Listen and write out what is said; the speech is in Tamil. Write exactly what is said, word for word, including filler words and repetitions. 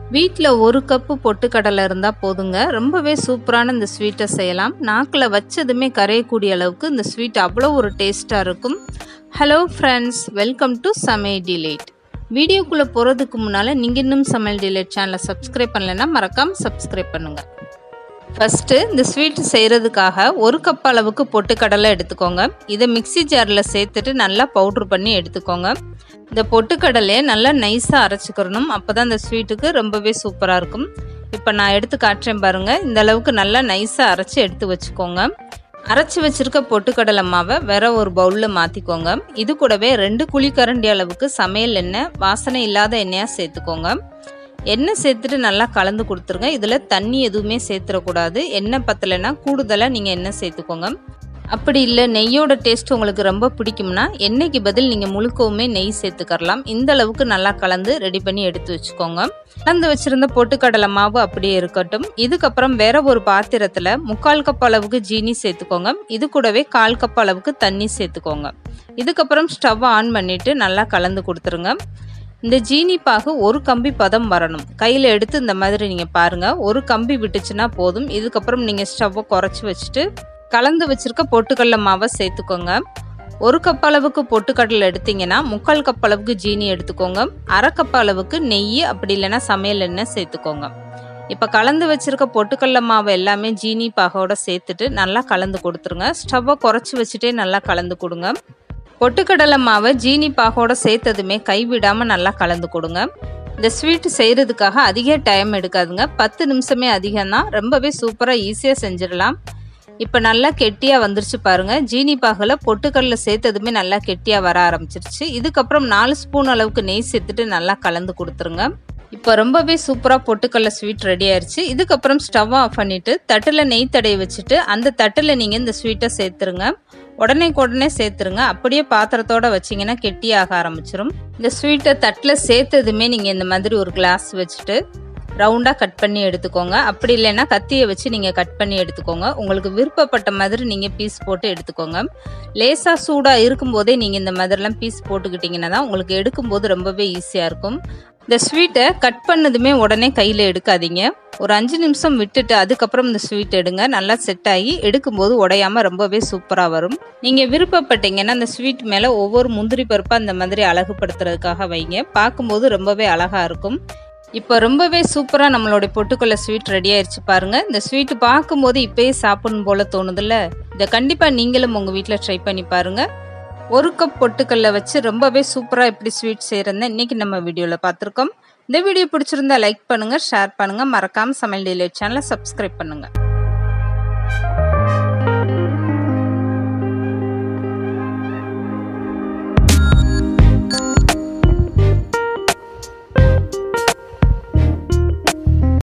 வீட்ல ஒரு கப்பு பொட்டுக்கடலை இருந்தால் போதுங்க. ரொம்பவே சூப்பரான இந்த ஸ்வீட்டை செய்யலாம். நாக்கில் வச்சதுமே கரையக்கூடிய அளவுக்கு இந்த ஸ்வீட் அவ்வளோ ஒரு டேஸ்ட்டாக இருக்கும். Hello friends, welcome to Samayal delight. வீடியோக்குள்ளே போகிறதுக்கு முன்னால் நீங்கள் இன்னும் சமையல் டிலைட் சேனலை சப்ஸ்கிரைப் பண்ணலைன்னா மறக்காமல் சப்ஸ்கிரைப் பண்ணுங்கள். ஃபஸ்ட்டு இந்த ஸ்வீட் செய்கிறதுக்காக ஒரு கப் அளவுக்கு பொட்டுக்கடலை எடுத்துக்கோங்க. இதை மிக்சி ஜாரில் சேர்த்துட்டு நல்லா பவுட்ரு பண்ணி எடுத்துக்கோங்க. இந்த பொட்டுக்கடலையை நல்லா நைஸாக அரைச்சிக்கிறணும். அப்போ தான் இந்த ஸ்வீட்டுக்கு ரொம்பவே சூப்பராக இருக்கும். இப்போ நான் எடுத்து காட்டுறேன் பாருங்கள். இந்த அளவுக்கு நல்லா நைஸாக அரைச்சி எடுத்து வச்சுக்கோங்க. அரைச்சி வச்சுருக்க பொட்டுக்கடலை மாவை வேற ஒரு பவுலில் மாற்றிக்கோங்க. இது கூடவே ரெண்டு குழிக்கரண்டி அளவுக்கு சமையல் எண்ணெய், வாசனை இல்லாத எண்ணெயாக சேர்த்துக்கோங்க. எண்ணெய் சேர்த்துட்டு நல்லா கலந்து கொடுத்துருங்க. இதில் தண்ணி எதுவுமே சேர்த்துடக்கூடாது. எண்ணெய் பத்தலைன்னா கூடுதலாக நீங்கள் எண்ணெய் சேர்த்துக்கோங்க. அப்படி இல்லை நெய்யோட டேஸ்ட் உங்களுக்கு ரொம்ப பிடிக்கும்னா எண்ணெய்க்கு பதில் நீங்கள் முழுக்கவுமே நெய் சேர்த்துக்கரலாம். இந்த அளவுக்கு நல்லா கலந்து ரெடி பண்ணி எடுத்து வச்சுக்கோங்க. கலந்து வச்சுருந்த பொட்டுக்கடலை மாவு அப்படியே இருக்கட்டும். இதுக்கப்புறம் வேற ஒரு பாத்திரத்தில் முக்கால் கப் அளவுக்கு ஜீனி சேர்த்துக்கோங்க. இது கூடவே கால் கப் அளவுக்கு தண்ணி சேர்த்துக்கோங்க. இதுக்கப்புறம் ஸ்டவ் ஆன் பண்ணிவிட்டு நல்லா கலந்து கொடுத்துருங்க. இந்த ஜீனி பாகு ஒரு கம்பி பதம் வரணும். கையில் எடுத்து இந்த மாதிரி நீங்கள் பாருங்கள். ஒரு கம்பி விட்டுச்சுன்னா போதும். இதுக்கப்புறம் நீங்கள் ஸ்டவ்வை குறைச்சி வச்சுட்டு கலந்து வச்சுருக்க பொட்டுக்கடலை மாவை சேர்த்துக்கோங்க. ஒரு கப் அளவுக்கு பொட்டுக்கடலை எடுத்திங்கன்னா முக்கால் கப் அளவுக்கு ஜீனி எடுத்துக்கோங்க. அரை கப் அளவுக்கு நெய் அப்படி இல்லைன்னா சமையல் எண்ணெய் சேர்த்துக்கோங்க. இப்போ கலந்து வச்சுருக்க பொட்டுக்கடலை மாவை எல்லாமே ஜீனி பாகோட சேர்த்துட்டு நல்லா கலந்து கொடுத்துருங்க. ஸ்டவ்வை குறைச்சி வச்சுட்டே நல்லா கலந்து கொடுங்க. பொட்டுக்கடலை மாவை ஜீனி பாகோட சேர்த்ததுமே கைவிடாமல் நல்லா கலந்து கொடுங்க. இந்த ஸ்வீட் செய்கிறதுக்காக அதிக டைம் எடுக்காதுங்க. பத்து நிமிஷமே அதிகம்தான். ரொம்பவே சூப்பராக ஈஸியாக செஞ்சிடலாம். இப்போ நல்லா கெட்டியாக வந்துருச்சு பாருங்கள். ஜீனி பாகில் பொட்டுக்கடலை சேர்த்ததுமே நல்லா கெட்டியாக வர ஆரம்பிச்சிருச்சு. இதுக்கப்புறம் நாலு ஸ்பூன் அளவுக்கு நெய் சேர்த்துட்டு நல்லா கலந்து கொடுத்துருங்க. இப்போ ரொம்பவே சூப்பராக பொட்டுக்கடலை ஸ்வீட் ரெடி ஆயிடுச்சு. இதுக்கப்புறம் ஸ்டவ் ஆஃப் பண்ணிவிட்டு தட்டில் நெய் தடவி வச்சுட்டு அந்த தட்டில் நீங்கள் இந்த ஸ்வீட்டை சேர்த்துருங்க. உடனே உடனே சேர்த்துருங்க. அப்படியே பாத்திரத்தோடு வச்சிங்கன்னா கெட்டியாக ஆரம்பிச்சிடும். இந்த ஸ்வீட்டை தட்டில் சேர்த்ததுமே நீங்கள் இந்த மாதிரி ஒரு கிளாஸ் வச்சுட்டு ரவுண்டாக கட் பண்ணி எடுத்துக்கோங்க. அப்படி இல்லைன்னா கத்தியை வச்சு நீங்கள் கட் பண்ணி எடுத்துக்கோங்க. உங்களுக்கு விருப்பப்பட்ட மாதிரி நீங்கள் பீஸ் போட்டு எடுத்துக்கோங்க. லேசாக சூடாக இருக்கும்போதே நீங்கள் இந்த மாதிரிலாம் பீஸ் போட்டுக்கிட்டிங்கன்னா தான் உங்களுக்கு எடுக்கும்போது ரொம்பவே ஈஸியாக இருக்கும். இந்த ஸ்வீட்டை கட் பண்ணதுமே உடனே கையில் எடுக்காதீங்க. ஒரு அஞ்சு நிமிஷம் விட்டுட்டு அதுக்கப்புறம் இந்த ஸ்வீட் எடுங்க. நல்லா செட் ஆகி எடுக்கும்போது உடையாமல் ரொம்பவே சூப்பராக வரும். நீங்கள் விருப்பப்பட்டீங்கன்னா அந்த ஸ்வீட் மேலே ஒவ்வொரு முந்திரி பருப்பாக அந்த மாதிரி அழகுபடுத்துறதுக்காக வைங்க. பார்க்கும்போது ரொம்பவே அழகாக இருக்கும். இப்போ ரொம்பவே சூப்பராக நம்மளுடைய பொட்டுக்கடலை ஸ்வீட் ரெடி ஆயிடுச்சு பாருங்கள். இந்த ஸ்வீட்டு பார்க்கும்போது இப்போயே சாப்பிடணும் போல் தோணுதில்ல. இதை கண்டிப்பாக நீங்களும் உங்கள் வீட்டில் ட்ரை பண்ணி பாருங்கள். ஒரு கப் பொட்டுக்கடலை வச்சு ரொம்பவே சூப்பராக எப்படி ஸ்வீட் செய்கிறதுன்னு இன்றைக்கி நம்ம வீடியோவில் பார்த்துருக்கோம். இந்த வீடியோ பிடிச்சிருந்தா லைக் பண்ணுங்கள், ஷேர் பண்ணுங்கள். மறக்காமல் சமையல் டிலைட் சேனலை சப்ஸ்கிரைப் பண்ணுங்கள்.